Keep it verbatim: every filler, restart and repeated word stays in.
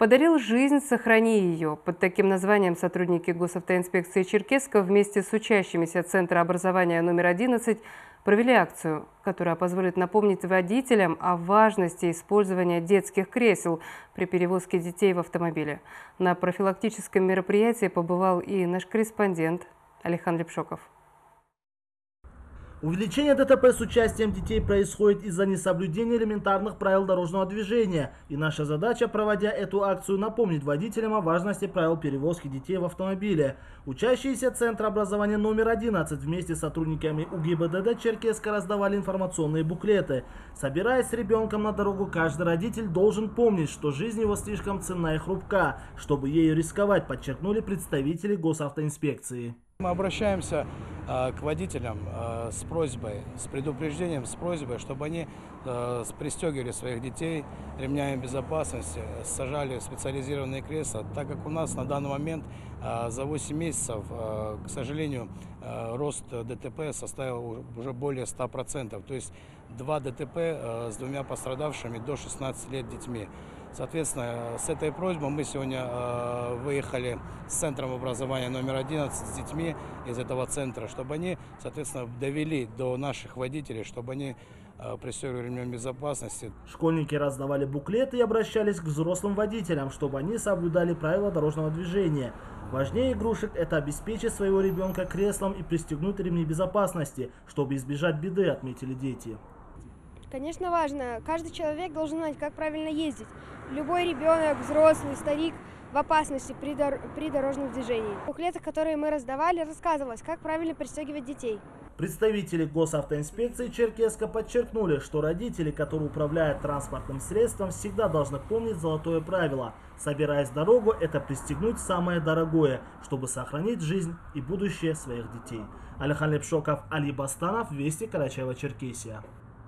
Подарил жизнь, сохрани ее. Под таким названием сотрудники госавтоинспекции Черкесска вместе с учащимися Центра образования номер одиннадцать провели акцию, которая позволит напомнить водителям о важности использования детских кресел при перевозке детей в автомобиле. На профилактическом мероприятии побывал и наш корреспондент Алихан Лепшоков. Увеличение ДТП с участием детей происходит из-за несоблюдения элементарных правил дорожного движения. И наша задача, проводя эту акцию, напомнить водителям о важности правил перевозки детей в автомобиле. Учащиеся Центра образования номер одиннадцать вместе с сотрудниками УГИБДД Черкесска раздавали информационные буклеты. Собираясь с ребенком на дорогу, каждый родитель должен помнить, что жизнь его слишком ценна и хрупка, чтобы ею рисковать, подчеркнули представители госавтоинспекции. Мы обращаемся э, к водителям э, с просьбой, с предупреждением, с просьбой, чтобы они э, пристегивали своих детей ремнями безопасности, сажали в специализированные кресла, так как у нас на данный момент э, за восемь месяцев, э, к сожалению, э, рост ДТП составил уже более ста процентов, то есть два ДТП э, с двумя пострадавшими до шестнадцати лет детьми. Соответственно, с этой просьбой мы сегодня э, выехали с Центром образования номер одиннадцать с детьми из этого центра, чтобы они, соответственно, довели до наших водителей, чтобы они э, пристегивали ремнем безопасности. Школьники раздавали буклеты и обращались к взрослым водителям, чтобы они соблюдали правила дорожного движения. Важнее игрушек – это обеспечить своего ребенка креслом и пристегнуть ремни безопасности, чтобы избежать беды, отметили дети. Конечно, важно. Каждый человек должен знать, как правильно ездить. Любой ребенок, взрослый, старик в опасности при, дор при дорожном движении. В буклетах, которые мы раздавали, рассказывалось, как правильно пристегивать детей. Представители госавтоинспекции Черкесска подчеркнули, что родители, которые управляют транспортным средством, всегда должны помнить золотое правило. Собираясь в дорогу, это пристегнуть самое дорогое, чтобы сохранить жизнь и будущее своих детей. Алихан Лепшоков, Али Бастанов, Вести, Карачаево-Черкесия.